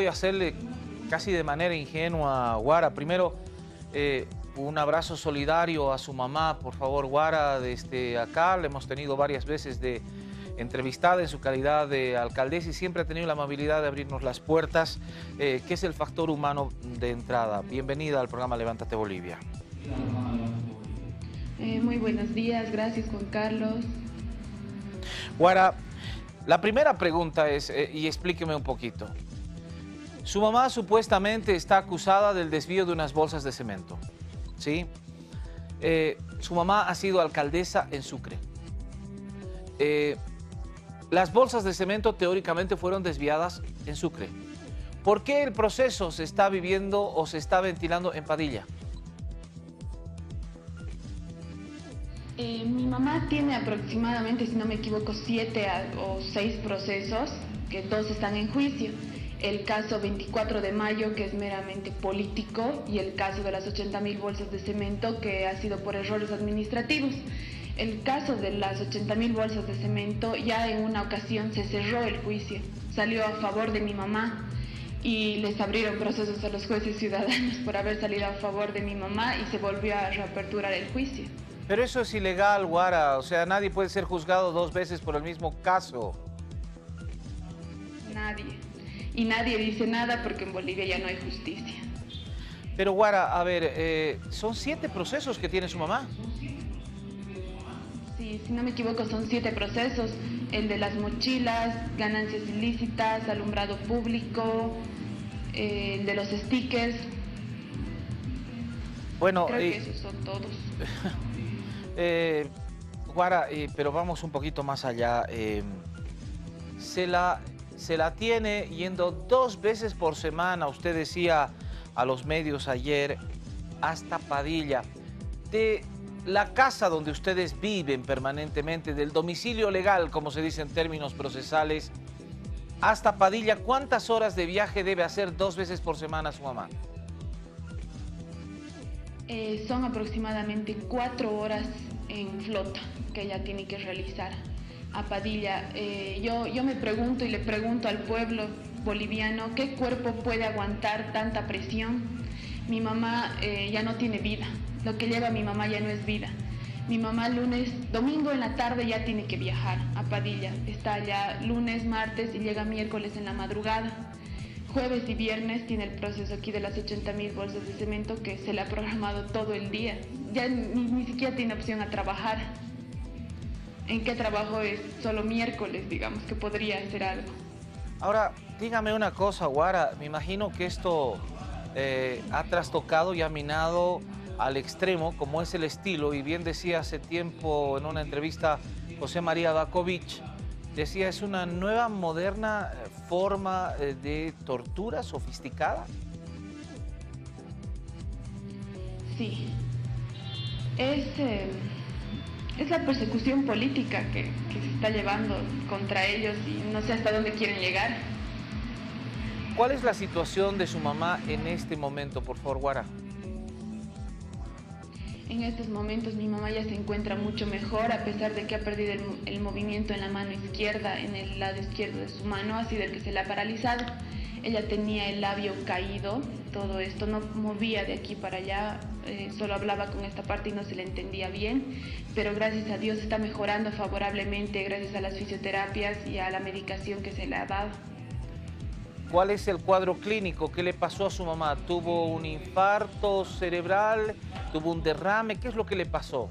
voy a hacerle casi de manera ingenua, Guara. Primero, un abrazo solidario a su mamá, por favor, Guara, desde acá. Le hemos tenido varias veces de entrevistada en su calidad de alcaldesa y siempre ha tenido la amabilidad de abrirnos las puertas, que es el factor humano de entrada. Bienvenida al programa Levántate Bolivia. Muy buenos días, gracias Juan Carlos. Guara, la primera pregunta es, y explíqueme un poquito. Su mamá supuestamente está acusada del desvío de unas bolsas de cemento, ¿sí? Su mamá ha sido alcaldesa en Sucre. Las bolsas de cemento teóricamente fueron desviadas en Sucre. ¿Por qué el proceso se está viviendo o se está ventilando en Padilla? Mi mamá tiene aproximadamente, si no me equivoco, 7 o 6 procesos, que 2 están en juicio. El caso 24 de mayo, que es meramente político, y el caso de las 80.000 bolsas de cemento, que ha sido por errores administrativos. El caso de las 80.000 bolsas de cemento, ya en una ocasión se cerró el juicio, salió a favor de mi mamá y les abrieron procesos a los jueces ciudadanos por haber salido a favor de mi mamá y se volvió a reaperturar el juicio. Pero eso es ilegal, Guara. O sea, nadie puede ser juzgado 2 veces por el mismo caso. Nadie. Y nadie dice nada porque en Bolivia ya no hay justicia. Pero, Guara, a ver, son 7 procesos que tiene su mamá. Sí, si no me equivoco son 7 procesos. El de las mochilas, ganancias ilícitas, alumbrado público, el de los stickers. Bueno, creo que esos son todos. Guara, pero vamos un poquito más allá. Se la tiene yendo 2 veces por semana, usted decía a los medios ayer, hasta Padilla. De la casa donde ustedes viven permanentemente, del domicilio legal, como se dice en términos procesales, hasta Padilla, ¿cuántas horas de viaje debe hacer 2 veces por semana su mamá? Son aproximadamente 4 horas en flota que ella tiene que realizar a Padilla. Yo me pregunto y le pregunto al pueblo boliviano, ¿qué cuerpo puede aguantar tanta presión? Mi mamá ya no tiene vida, lo que lleva a mi mamá ya no es vida. Mi mamá domingo en la tarde ya tiene que viajar a Padilla, está allá lunes, martes y llega miércoles en la madrugada. Jueves y viernes tiene el proceso aquí de las 80.000 bolsas de cemento que se le ha programado todo el día. Ya ni siquiera tiene opción a trabajar. ¿En qué trabajo es? Solo miércoles, digamos, que podría hacer algo. Ahora, dígame una cosa, Guara. Me imagino que esto ha trastocado y ha minado al extremo, como es el estilo. Y bien decía hace tiempo en una entrevista José María Bakovich, decía, es una nueva, moderna forma de tortura sofisticada. Sí. Es la persecución política que se está llevando contra ellos y no sé hasta dónde quieren llegar. ¿Cuál es la situación de su mamá en este momento, por favor, Guara? En estos momentos mi mamá ya se encuentra mucho mejor, a pesar de que ha perdido el movimiento en la mano izquierda, en el lado izquierdo de su mano, ha sido el que se la ha paralizado. Ella tenía el labio caído, todo esto, no movía de aquí para allá, solo hablaba con esta parte y no se le entendía bien, pero gracias a Dios está mejorando favorablemente gracias a las fisioterapias y a la medicación que se le ha dado. ¿Cuál es el cuadro clínico? ¿Qué le pasó a su mamá? ¿Tuvo un infarto cerebral? ¿Tuvo un derrame? ¿Qué es lo que le pasó?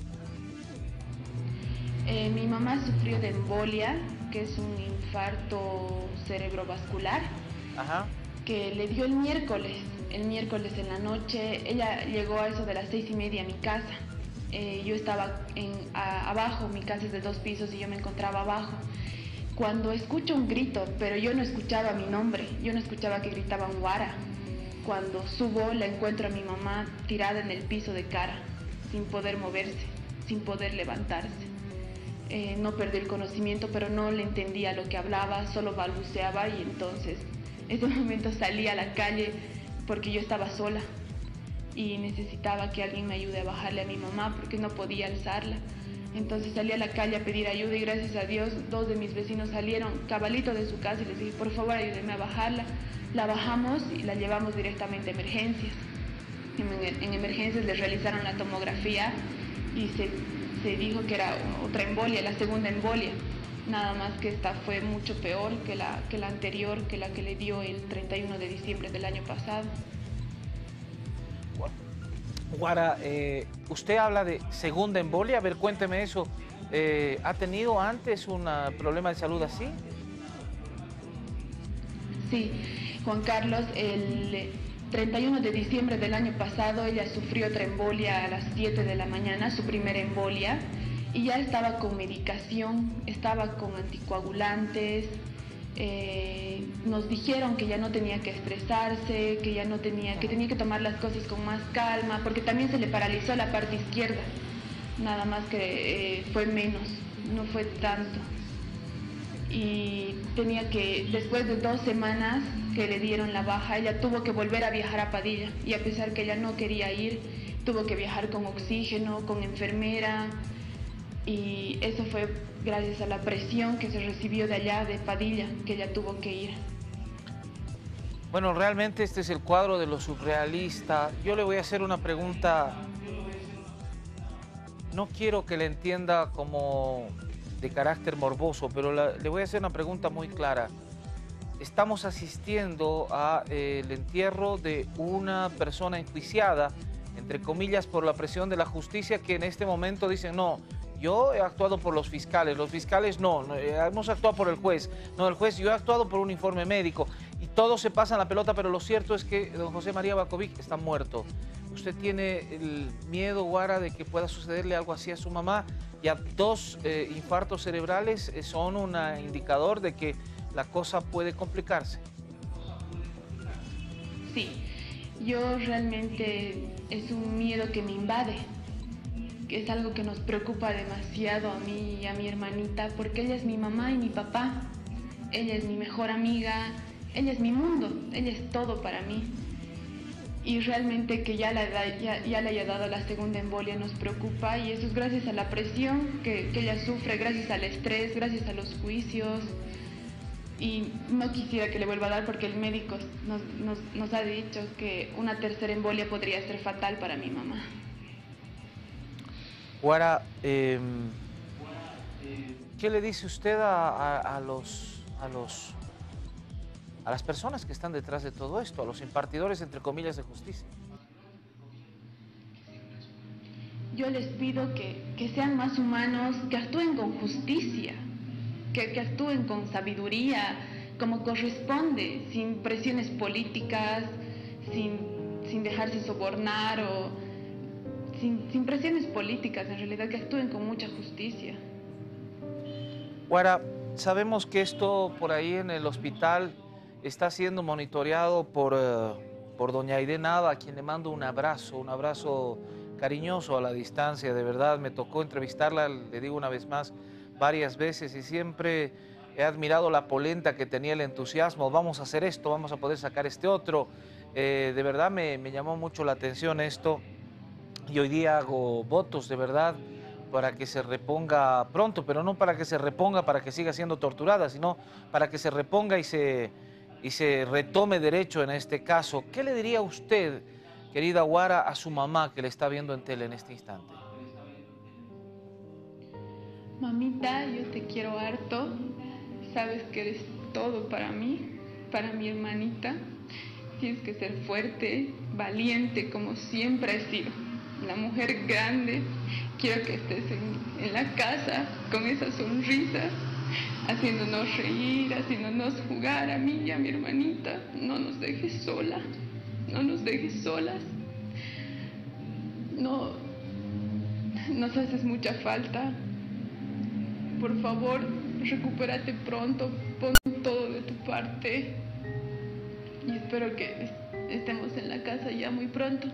Mi mamá sufrió de embolia, que es un infarto cerebrovascular. Ajá. Que le dio el miércoles en la noche. Ella llegó a eso de las 6:30 a mi casa. Yo estaba abajo, mi casa es de 2 pisos y yo me encontraba abajo. Cuando escucho un grito, pero yo no escuchaba mi nombre, yo no escuchaba que gritaban Guara. Cuando subo, la encuentro a mi mamá tirada en el piso de cara, sin poder moverse, sin poder levantarse. No perdí el conocimiento, pero no le entendía lo que hablaba, solo balbuceaba y entonces, en ese momento salí a la calle porque yo estaba sola y necesitaba que alguien me ayude a bajarle a mi mamá porque no podía alzarla. Entonces salí a la calle a pedir ayuda y gracias a Dios 2 de mis vecinos salieron cabalito de su casa y les dije, por favor ayúdenme a bajarla. La bajamos y la llevamos directamente a emergencias. En emergencias le realizaron la tomografía y se dijo que era otra embolia, la segunda embolia. Nada más que esta fue mucho peor que la anterior, que la que le dio el 31 de diciembre del año pasado. Guara, usted habla de segunda embolia. A ver, cuénteme eso. ¿Ha tenido antes un problema de salud así? Sí, Juan Carlos, el 31 de diciembre del año pasado ella sufrió otra embolia a las 7 de la mañana, su primera embolia, y ya estaba con medicación, estaba con anticoagulantes. Nos dijeron que ya no tenía que estresarse, que ya no tenía, que tenía que tomar las cosas con más calma, porque también se le paralizó la parte izquierda, nada más que fue menos, no fue tanto. Y tenía que, después de 2 semanas que le dieron la baja, ella tuvo que volver a viajar a Padilla, y a pesar que ella no quería ir, tuvo que viajar con oxígeno, con enfermera, y eso fue gracias a la presión que se recibió de allá, de Padilla, que ella tuvo que ir. Bueno, realmente este es el cuadro de lo surrealista. Yo le voy a hacer una pregunta. No quiero que le entienda como de carácter morboso, pero le voy a hacer una pregunta muy clara. Estamos asistiendo al entierro de una persona enjuiciada, entre comillas, por la presión de la justicia, que en este momento dicen, no, yo he actuado por los fiscales no, hemos actuado por el juez, no, el juez, yo he actuado por un informe médico, y todos se pasan la pelota, pero lo cierto es que don José María Bakovic está muerto. ¿Usted tiene el miedo, Guara, de que pueda sucederle algo así a su mamá? Ya 2 infartos cerebrales son un indicador de que la cosa puede complicarse. Sí, yo realmente es un miedo que me invade, que es algo que nos preocupa demasiado a mí y a mi hermanita, porque ella es mi mamá y mi papá, ella es mi mejor amiga, ella es mi mundo, ella es todo para mí. Y realmente que ya le haya dado la segunda embolia nos preocupa, y eso es gracias a la presión que ella sufre, gracias al estrés, gracias a los juicios. Y no quisiera que le vuelva a dar, porque el médico nos ha dicho que una tercera embolia podría ser fatal para mi mamá. Guara, ¿qué le dice usted a las personas que están detrás de todo esto, a los impartidores, entre comillas, de justicia? Yo les pido que sean más humanos, que actúen con justicia, que actúen con sabiduría, como corresponde, sin presiones políticas, sin dejarse sobornar o sin presiones políticas, en realidad, que actúen con mucha justicia. Guara, sabemos que esto por ahí en el hospital está siendo monitoreado por doña Aide Nava, a quien le mando un abrazo cariñoso a la distancia. De verdad, me tocó entrevistarla, le digo una vez más, varias veces, y siempre he admirado la polenta que tenía, el entusiasmo. Vamos a hacer esto, vamos a poder sacar este otro. De verdad me llamó mucho la atención esto, y hoy día hago votos de verdad para que se reponga pronto, pero no para que se reponga para que siga siendo torturada, sino para que se reponga y se retome derecho en este caso. ¿Qué le diría usted, querida Guara, a su mamá que le está viendo en tele en este instante? Mamita, yo te quiero harto, sabes que eres todo para mí, para mi hermanita. Tienes que ser fuerte, valiente, como siempre has sido. La mujer grande. Quiero que estés en la casa con esa sonrisa, haciéndonos reír, haciéndonos jugar a mí y a mi hermanita. No nos dejes sola, no nos dejes solas. No, nos haces mucha falta. Por favor, recupérate pronto, pon todo de tu parte. Y espero que estemos en la casa ya muy pronto.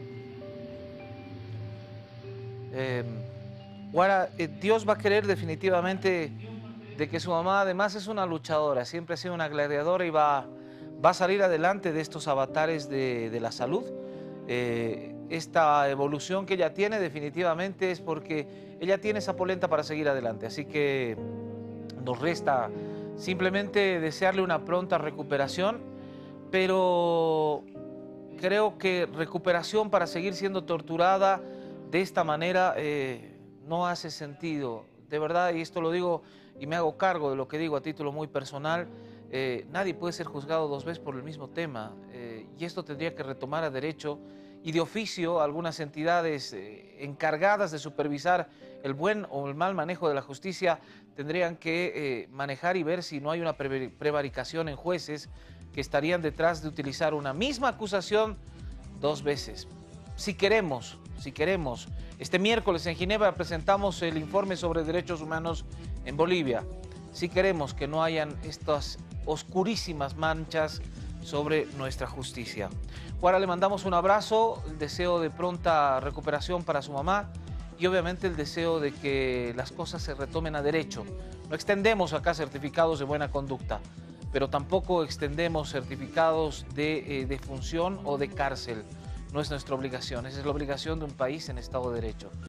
Guara, Dios va a querer definitivamente de que su mamá además es una luchadora, siempre ha sido una gladiadora, y va a salir adelante de estos avatares de la salud. Esta evolución que ella tiene definitivamente es porque ella tiene esa polenta para seguir adelante, así que nos resta simplemente desearle una pronta recuperación. pero creo que recuperación para seguir siendo torturada de esta manera no hace sentido. De verdad, y esto lo digo y me hago cargo de lo que digo a título muy personal, nadie puede ser juzgado dos veces por el mismo tema y esto tendría que retomar a derecho y de oficio algunas entidades encargadas de supervisar el buen o el mal manejo de la justicia tendrían que manejar y ver si no hay una prevaricación en jueces que estarían detrás de utilizar una misma acusación dos veces. Si queremos, este miércoles en Ginebra presentamos el informe sobre derechos humanos en Bolivia. Si queremos que no hayan estas oscurísimas manchas sobre nuestra justicia. Ahora le mandamos un abrazo, el deseo de pronta recuperación para su mamá y obviamente el deseo de que las cosas se retomen a derecho. No extendemos acá certificados de buena conducta, pero tampoco extendemos certificados de defunción o de cárcel. No es nuestra obligación, esa es la obligación de un país en Estado de Derecho.